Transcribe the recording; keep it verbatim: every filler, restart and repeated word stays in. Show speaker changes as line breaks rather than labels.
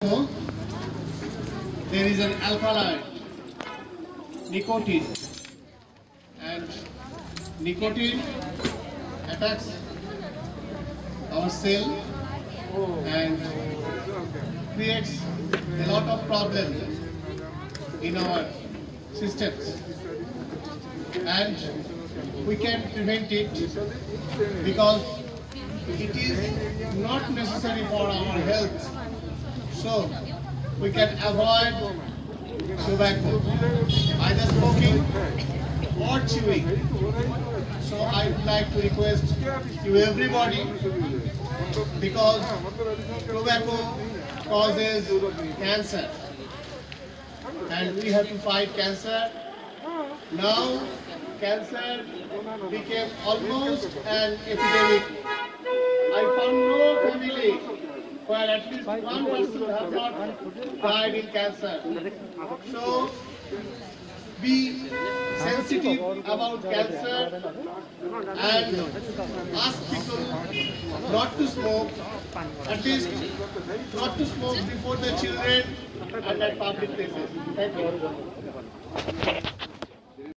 So, there is an alkaloid, nicotine, and nicotine attacks our cell and creates a lot of problems in our systems, and we can prevent it because it is not necessary for our health. So we can avoid tobacco, either smoking or chewing. So I would like to request to everybody, because tobacco causes cancer and we have to fight cancer. Now cancer became almost an epidemic. I found no family where at least one person has not died in cancer. So be sensitive about cancer and ask people not to smoke, at least not to smoke before the children and at public places. Thank you.